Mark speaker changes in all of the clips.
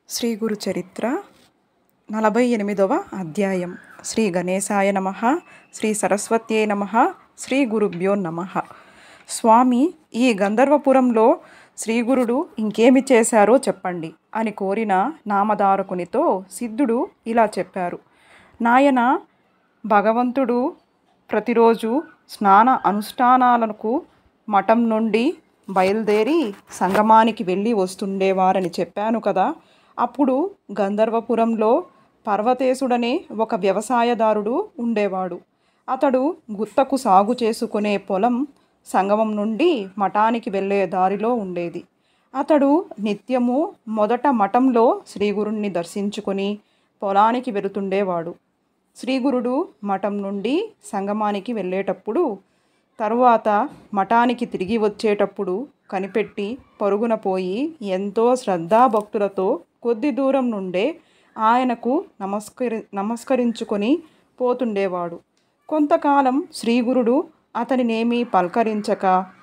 Speaker 1: శ్రీ గురు చరిత్ర 48వ అధ్యాయం. శ్రీ గణేశాయ నమః. శ్రీ సరస్వత్యై నమః. శ్రీ గురుభ్యో నమః. స్వామి, ఈ గంధర్వపురంలో శ్రీగురుడు ఇంకేమి చేశారో చెప్పండి అని కోరిన నామధారకునితో సిద్ధుడు ఇలా చెప్పారు. నాయన, భగవంతుడు ప్రతిరోజు స్నాన అనుష్ఠానాలకు మఠం నుండి బయలుదేరి సంగమానికి వెళ్ళి వస్తుండేవారని చెప్పాను కదా. అప్పుడు గంధర్వపురంలో పర్వతేశుడనే ఒక వ్యవసాయదారుడు ఉండేవాడు. అతడు గుత్తకు సాగు చేసుకునే పొలం సంగమం నుండి మఠానికి వెళ్ళే దారిలో ఉండేది. అతడు నిత్యము మొదట మఠంలో శ్రీగురుణ్ణి దర్శించుకొని పొలానికి వెళుతుండేవాడు. శ్రీగురుడు మఠం నుండి సంగమానికి వెళ్ళేటప్పుడు, తరువాత మఠానికి తిరిగి వచ్చేటప్పుడు కనిపెట్టి పరుగున పోయి ఎంతో శ్రద్ధాభక్తులతో కొద్ది దూరం నుండే ఆయనకు నమస్కరించుకొని పోతుండేవాడు. కొంతకాలం శ్రీగురుడు అతనినేమీ పలకరించక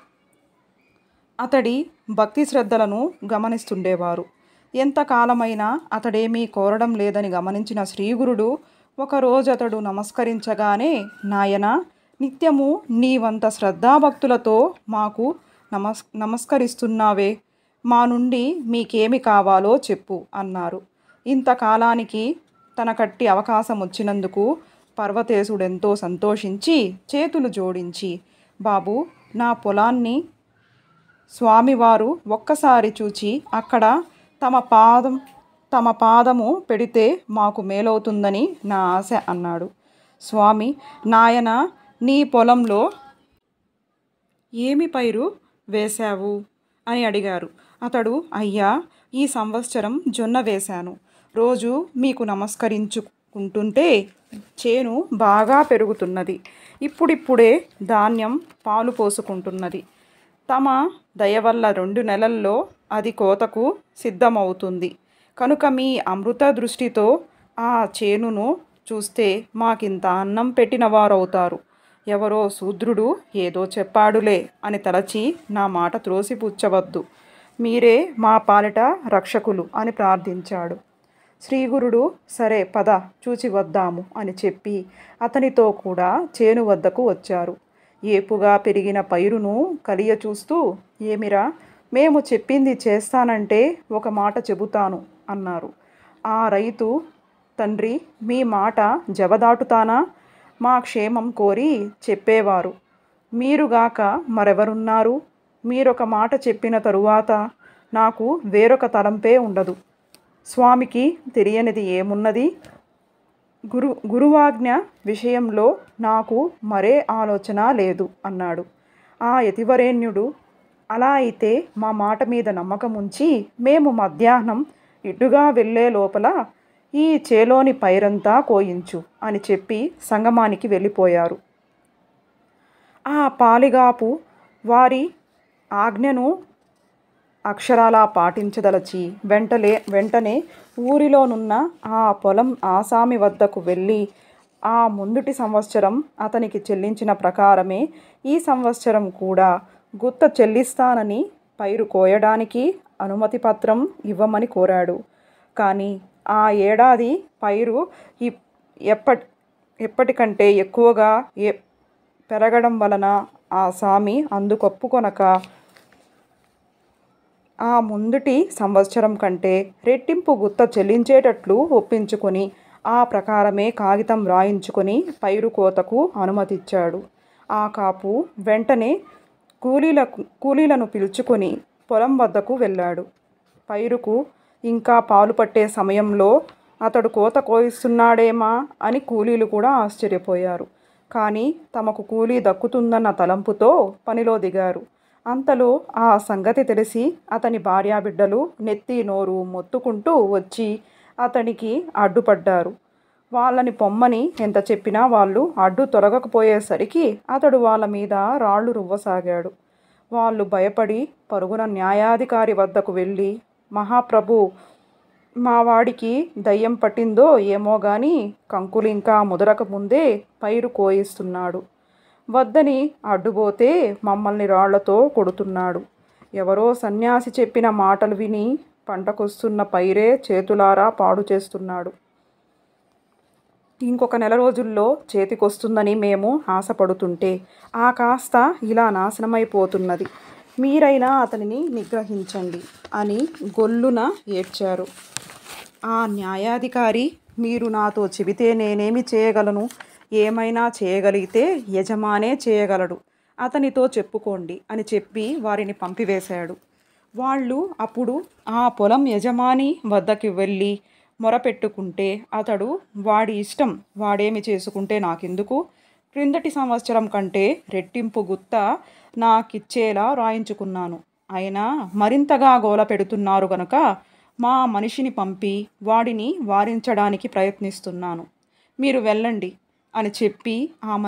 Speaker 1: అతడి భక్తి శ్రద్ధలను గమనిస్తుండేవారు. ఎంతకాలమైనా అతడేమీ కోరడం లేదని గమనించిన శ్రీగురుడు ఒకరోజు అతడు నమస్కరించగానే, నాయనా, నిత్యము నీవంత శ్రద్ధాభక్తులతో మాకు నమస్కరిస్తున్నావే, మా నుండి మీకేమి కావాలో చెప్పు అన్నారు. ఇంతకాలానికి తన కట్టి అవకాశం వచ్చినందుకు పర్వతేశుడెంతో సంతోషించి చేతులు జోడించి, బాబు, నా పొలాన్ని స్వామివారు ఒక్కసారి చూచి అక్కడ తమ పాదము పెడితే మాకు మేలవుతుందని నా ఆశ అన్నాడు. స్వామి, నాయన, నీ పొలంలో ఏమి పైరు వేశావు అని అడిగారు. అతడు, అయ్యా, ఈ సంవత్సరం జొన్న వేశాను. రోజు మీకు నమస్కరించుకుంటుంటే చేను బాగా పెరుగుతున్నది. ఇప్పుడిప్పుడే ధాన్యం పాలు పోసుకుంటున్నది. తమ దయవల్ల 2 నెలల్లో అది కోతకు సిద్ధమవుతుంది. కనుక మీ అమృత దృష్టితో ఆ చేనును చూస్తే మాకింత అన్నం పెట్టిన వారవుతారు. ఎవరో శూద్రుడు ఏదో చెప్పాడులే అని తలచి నా మాట త్రోసిపుచ్చవద్దు. మీరే మా పాలిట రక్షకులు అని ప్రార్థించాడు. శ్రీగురుడు, సరే పద, చూచి వద్దాము అని చెప్పి అతనితో కూడా చేను వద్దకు వచ్చారు. ఏపుగా పెరిగిన పైరును కలియ చూస్తూ, ఏమిరా, మేము చెప్పింది చేస్తానంటే ఒక మాట చెబుతాను అన్నారు. ఆ రైతు, తండ్రి, మీ మాట జవదాటుతానా? మా క్షేమం కోరి చెప్పేవారు మీరుగాక మరెవరున్నారు? మీరొక మాట చెప్పిన తరువాత నాకు వేరొక తలంపే ఉండదు. స్వామికి తెలియనిది ఏమున్నది? గురువాజ్ఞ విషయంలో నాకు మరే ఆలోచన లేదు అన్నాడు. ఆ యతివరేణ్యుడు, అలా అయితే మా మాట మీద నమ్మకం ఉంచి మేము మధ్యాహ్నం ఇటుగా వెళ్ళే లోపల ఈ చేలోని పైరంతా కోయించు అని చెప్పి సంగమానికి వెళ్ళిపోయారు. ఆ పాలిగాపు వారి ఆజ్ఞను అక్షరాలా పాటించదలచి వెంటనే ఊరిలోనున్న ఆ పొలం ఆసామి వద్దకు వెళ్ళి ఆ ముందుటి సంవత్సరం అతనికి చెల్లించిన ప్రకారమే ఈ సంవత్సరం కూడా గుత్త చెల్లిస్తానని పైరు కోయడానికి అనుమతి పత్రం ఇవ్వమని కోరాడు. కానీ ఆ ఏడాది పైరు ఎప్పటికంటే ఎక్కువగా పెరగడం వలన ఆ సామి అందుకొప్పుకొనక ఆ ముందుటి సంవత్సరం కంటే రెట్టింపు గుత్త చెల్లించేటట్లు ఒప్పించుకొని ఆ ప్రకారమే కాగితం రాయించుకొని పైరు కోతకు అనుమతిచ్చాడు. ఆ కాపు వెంటనే కూలీలను పిలుచుకొని పొలం వద్దకు వెళ్ళాడు. పైరుకు ఇంకా పాలు పట్టే సమయంలో అతడు కోత కోయిస్తున్నాడేమా అని కూలీలు కూడా ఆశ్చర్యపోయారు. కానీ తమకు కూలీ దక్కుతుందన్న తలంపుతో పనిలో దిగారు. అంతలో ఆ సంగతి తెలిసి అతని భార్యాబిడ్డలు నెత్తి నోరు మొత్తుకుంటూ వచ్చి అతనికి అడ్డుపడ్డారు. వాళ్ళని పొమ్మని ఎంత చెప్పినా వాళ్ళు అడ్డు తొలగకపోయేసరికి అతడు వాళ్ళ మీద రాళ్ళు రువ్వసాగాడు. వాళ్ళు భయపడి పరుగున న్యాయాధికారి వద్దకు వెళ్ళి, మహాప్రభు, మా వాడికి దయ్యం పట్టిందో ఏమో గాని కంకులు ఇంకా ముదరక ముందే పైరు కోయిస్తున్నాడు. వద్దని అడ్డుపోతే మమ్మల్ని రాళ్లతో కొడుతున్నాడు. ఎవరో సన్యాసి చెప్పిన మాటలు విని పంటకొస్తున్న పైరే చేతులారా పాడు చేస్తున్నాడు. ఇంకొక నెల రోజుల్లో చేతికొస్తుందని మేము ఆశపడుతుంటే ఆ కాస్త ఇలా నాశనమైపోతున్నది. మీరైనా అతనిని నిగ్రహించండి అని గొల్లున ఏడ్చారు. ఆ న్యాయాధికారి, మీరు నాతో చెబితే నేనేమి చేయగలను? ఏమైనా చేయగలిగితే యజమానే చేయగలడు. అతనితో చెప్పుకోండి అని చెప్పి వారిని పంపివేశాడు. వాళ్ళు అప్పుడు ఆ పొలం యజమాని వద్దకి వెళ్ళి మొరపెట్టుకుంటే అతడు, వాడి ఇష్టం, వాడేమి చేసుకుంటే నాకెందుకు? క్రిందటి సంవత్సరం కంటే రెట్టింపు గుత్త నాకిచ్చేలా రాయించుకున్నాను. అయినా మరింతగా గోల పెడుతున్నారు గనుక మా మనిషిని పంపి వాడిని వారించడానికి ప్రయత్నిస్తున్నాను. మీరు వెళ్ళండి అని చెప్పి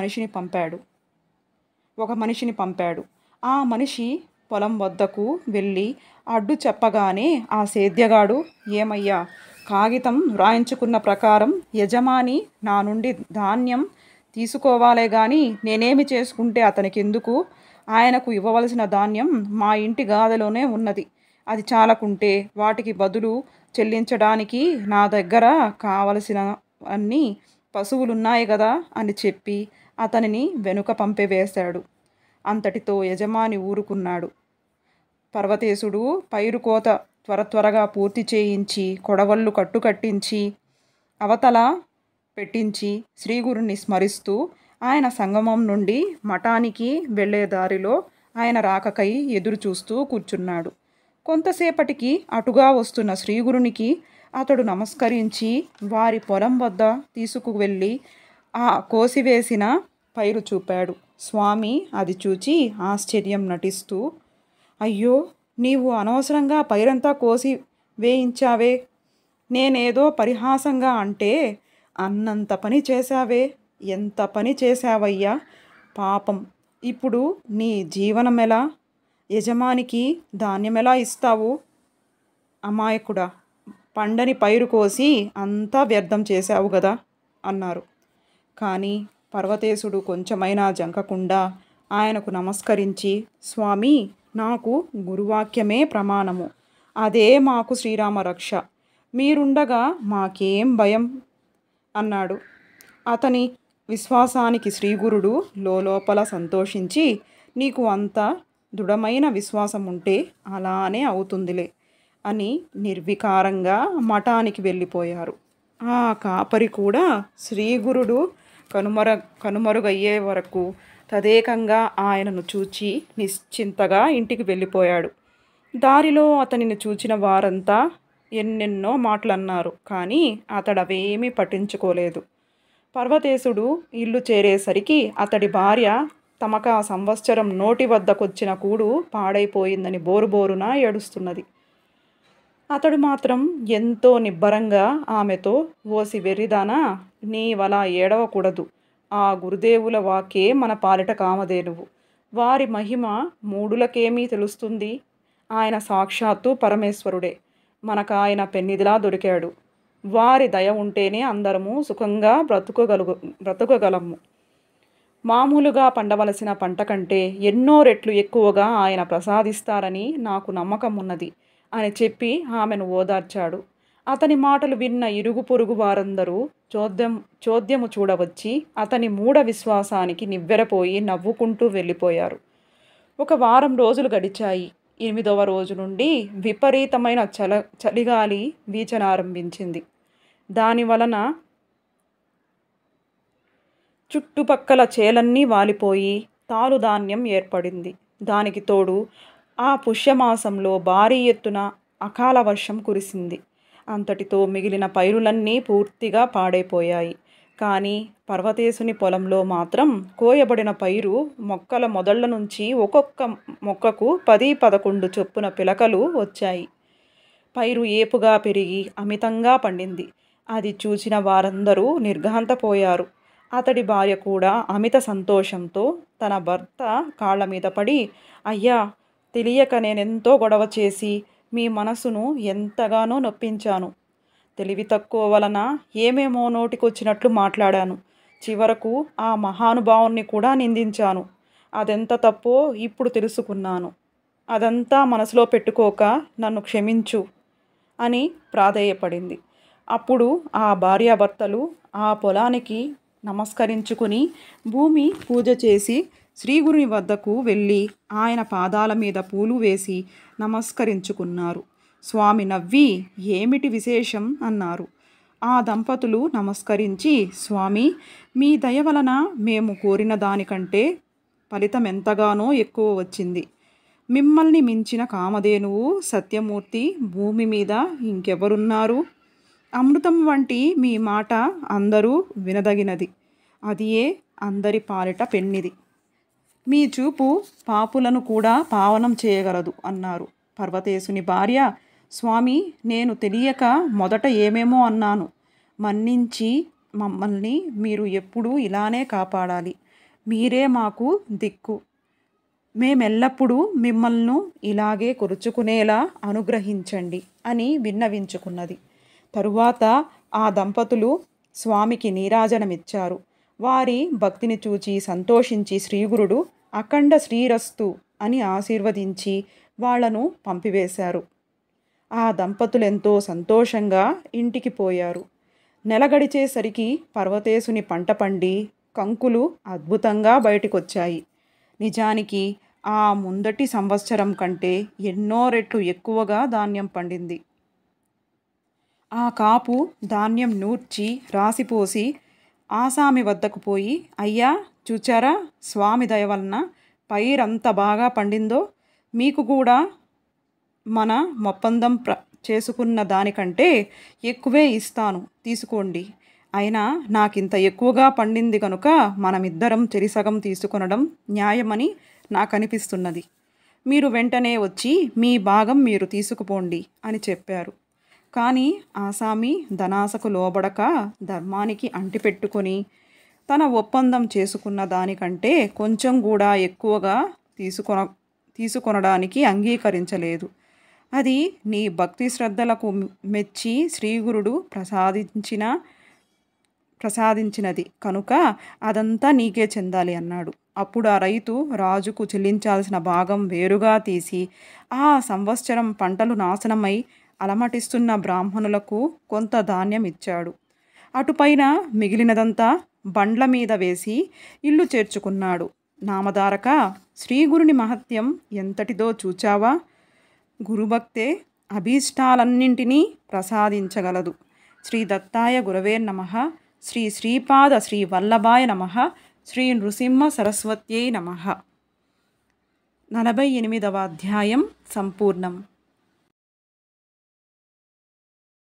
Speaker 1: ఒక మనిషిని పంపాడు. ఆ మనిషి పొలం వద్దకు వెళ్ళి అడ్డు చెప్పగానే ఆ సేద్యగాడు, ఏమయ్యా, కాగితం వ్రాయించుకున్న ప్రకారం యజమాని నా నుండి ధాన్యం తీసుకోవాలే గాని నేనేమి చేసుకుంటే అతనికి ఎందుకు? ఆయనకు ఇవ్వవలసిన ధాన్యం మా ఇంటి గాదెలోనే ఉన్నది. అది చాలకుంటే వాటికి బదులు చెల్లించడానికి నా దగ్గర కావలసిన అన్ని పశువులున్నాయి కదా అని చెప్పి అతనిని వెనుక పంపివేశాడు. అంతటితో యజమాని ఊరుకున్నాడు. పర్వతేశుడు పైరు కోత త్వరగా పూర్తి చేయించి కొడవళ్ళు కట్టించి అవతల పెట్టించి శ్రీగురుని స్మరిస్తూ ఆయన సంగమం నుండి మఠానికి వెళ్ళే దారిలో ఆయన రాకకై ఎదురు చూస్తూ కూర్చున్నాడు. కొంతసేపటికి అటుగా వస్తున్న శ్రీగురునికి అతడు నమస్కరించి వారి పొలం వద్ద తీసుకువెళ్ళి ఆ కోసివేసిన పైరు చూపాడు. స్వామి అది చూచి ఆశ్చర్యం నటిస్తూ, అయ్యో, నీవు అనవసరంగా పైరంతా కోసి వేయించావే. నేనేదో పరిహాసంగా అంటే అన్నంత పని చేశావే. ఎంత పని చేశావయ్యా, పాపం. ఇప్పుడు నీ జీవనమెలా? యజమానికి ధాన్యమెలా ఇస్తావు? అమాయకుడా, పండని పైరు కోసి అంతా వ్యర్థం చేశావు గదా అన్నారు. కానీ పర్వతేశుడు కొంచెమైనా జంకకుండా ఆయనకు నమస్కరించి, స్వామి, నాకు గురువాక్యమే ప్రమాణము. అదే మాకు శ్రీరామ రక్ష. మీరుండగా మాకేం భయం అన్నాడు. అతని విశ్వాసానికి శ్రీగురుడు లోపల సంతోషించి, నీకు అంత దృఢమైన విశ్వాసం ఉంటే అలానే అవుతుందిలే అని నిర్వికారంగా మఠానికి వెళ్ళిపోయారు. ఆ కాపరి కూడా శ్రీగురుడు కనుమరుగయ్యే వరకు తదేకంగా ఆయనను చూచి నిశ్చింతగా ఇంటికి వెళ్ళిపోయాడు. దారిలో అతనిని చూచిన వారంతా ఎన్నెన్నో మాటలన్నారు. కానీ అతడవేమీ పట్టించుకోలేదు. పర్వతేశుడు ఇల్లు చేరేసరికి అతడి భార్య తమకా సంవత్సరం నోటి వద్దకొచ్చిన కూడు పాడైపోయిందని బోరుబోరున ఏడుస్తున్నది. అతడు మాత్రం ఎంతో నిబ్బరంగా ఆమెతో, ఓసి వెర్రిదానా, నీవలా ఏడవకూడదు. ఆ గురుదేవుల వాకే మన పాలిట కామధేనువు. వారి మహిమ మూఢులకేమీ తెలుస్తుంది? ఆయన సాక్షాత్తు పరమేశ్వరుడే. మనకాయన పెన్నిదిలా దొరికాడు. వారి దయ ఉంటేనే అందరము సుఖంగా బ్రతుకగలము. మామూలుగా పండవలసిన పంట కంటే ఎన్నో రెట్లు ఎక్కువగా ఆయన ప్రసాదిస్తారని నాకు నమ్మకం ఉన్నది అని చెప్పి ఆమెను ఓదార్చాడు. అతని మాటలు విన్న ఇరుగు పొరుగు వారందరూ చోద్యము చూడవచ్చి అతని మూఢ విశ్వాసానికి నివ్వెరపోయి నవ్వుకుంటూ వెళ్ళిపోయారు. ఒక వారం రోజులు గడిచాయి. 8వ రోజు నుండి విపరీతమైన చలిగాలి వీచనారంభించింది. దానివలన చుట్టుపక్కల చేలన్నీ వాలిపోయి తాలుధాన్యం ఏర్పడింది. దానికి తోడు ఆ పుష్యమాసంలో భారీ ఎత్తున అకాల వర్షం కురిసింది. అంతటితో మిగిలిన పైరులన్నీ పూర్తిగా పాడైపోయాయి. కానీ పర్వతేశుని పొలంలో మాత్రం కోయబడిన పైరు మొక్కల మొదళ్ల నుంచి ఒక్కొక్క మొక్కకు 10-11 చొప్పున పిలకలు వచ్చాయి. పైరు ఏపుగా పెరిగి అమితంగా పండింది. అది చూసిన వారందరూ నిర్ఘాంతపోయారు. అతడి భార్య కూడా అమిత సంతోషంతో తన భర్త కాళ్ళ మీద పడి, అయ్యా, తెలియక నేనెంతో గొడవ చేసి మీ మనసును ఎంతగానో నొప్పించాను. తెలివి తక్కువ వలన ఏమేమో నోటికొచ్చినట్లు మాట్లాడాను. చివరకు ఆ మహానుభావుణ్ణి కూడా నిందించాను. అదెంత తప్పో ఇప్పుడు తెలుసుకున్నాను. అదంతా మనసులో పెట్టుకోక నన్ను క్షమించు అని ప్రాధేయపడింది. అప్పుడు ఆ భార్యాభర్తలు ఆ పొలానికి నమస్కరించుకుని భూమి పూజ చేసి శ్రీగురుని వద్దకు వెళ్ళి ఆయన పాదాల మీద పూలు వేసి నమస్కరించుకున్నారు. స్వామి నవ్వి ఏమిటి విశేషం అన్నారు. ఆ దంపతులు నమస్కరించి, స్వామి, మీ దయ వలన మేము కోరిన దానికంటే ఫలితం ఎంతగానో ఎక్కువ వచ్చింది. మిమ్మల్ని మించిన కామధేనువు సత్యమూర్తి భూమి మీద ఇంకెవరున్నారు? అమృతం వంటి మీ మాట అందరూ వినదగినది. అదియే అందరి పాలిట పెన్నిది. మీ చూపు పాపులను కూడా పావనం చేయగలదు అన్నారు. పర్వతేశుని భార్య, స్వామి, నేను తెలియక మొదట ఏమేమో అన్నాను. మన్నించి మమ్మల్ని మీరు ఎప్పుడూ ఇలానే కాపాడాలి. మీరే మాకు దిక్కు. మేమెల్లప్పుడూ మిమ్మల్ని ఇలాగే కొరుచుకునేలా అనుగ్రహించండి అని విన్నవించుకున్నది. తరువాత ఆ దంపతులు స్వామికి నీరాజనమిచ్చారు. వారి భక్తిని చూచి సంతోషించి శ్రీగురుడు అఖండ శ్రీరస్తు అని ఆశీర్వదించి వాళ్లను పంపివేశారు. ఆ దంపతులెంతో సంతోషంగా ఇంటికి పోయారు. నెల గడిచేసరికి పర్వతేశుని పంట పండి కంకులు అద్భుతంగా బయటికొచ్చాయి. నిజానికి ఆ ముందటి సంవత్సరం కంటే ఎన్నో రెట్లు ఎక్కువగా ధాన్యం పండింది. ఆ కాపు ధాన్యం నూర్చి రాసిపోసి ఆసామి వద్దకు పోయి, అయ్యా, చూచారా, స్వామి దయ వలన పైరంత బాగా పండిందో, మీకు కూడా మన ఒప్పందం చేసుకున్న దానికంటే ఎక్కువే ఇస్తాను, తీసుకోండి. అయినా నాకింత ఎక్కువగా పండింది కనుక మనమిద్దరం చెరిసగం తీసుకొనడం న్యాయమని నాకు అనిపిస్తున్నది. మీరు వెంటనే వచ్చి మీ భాగం మీరు తీసుకుపోండి అని చెప్పారు. కానీ ఆసామి ధనాశకు లోబడక ధర్మానికి అంటిపెట్టుకొని తన ఒప్పందం చేసుకున్న దానికంటే కొంచెం కూడా ఎక్కువగా తీసుకొనడానికి అంగీకరించలేదు. అది నీ భక్తి శ్రద్ధలకు మెచ్చి శ్రీగురుడు ప్రసాదించినది కనుక అదంతా నీకే చెందాలి అన్నాడు. అప్పుడు ఆ రైతు రాజుకు చెల్లించాల్సిన భాగం వేరుగా తీసి ఆ సంవత్సరం పంటలు నాశనమై అలమటిస్తున్న బ్రాహ్మణులకు కొంత ధాన్యం ఇచ్చాడు. అటుపైన మిగిలినదంతా బండ్ల మీద వేసి ఇల్లు చేర్చుకున్నాడు. నామధారక, శ్రీగురుని మహత్యం ఎంతటిదో చూచావా? గురుభక్తే అభీష్టాలన్నింటినీ ప్రసాదించగలదు. శ్రీ దత్తాయ గురవే నమః. శ్రీ శ్రీపాద శ్రీ వల్లభాయ నమః. శ్రీ నృసింహ సరస్వత్యై నమః. 48వ అధ్యాయం సంపూర్ణం.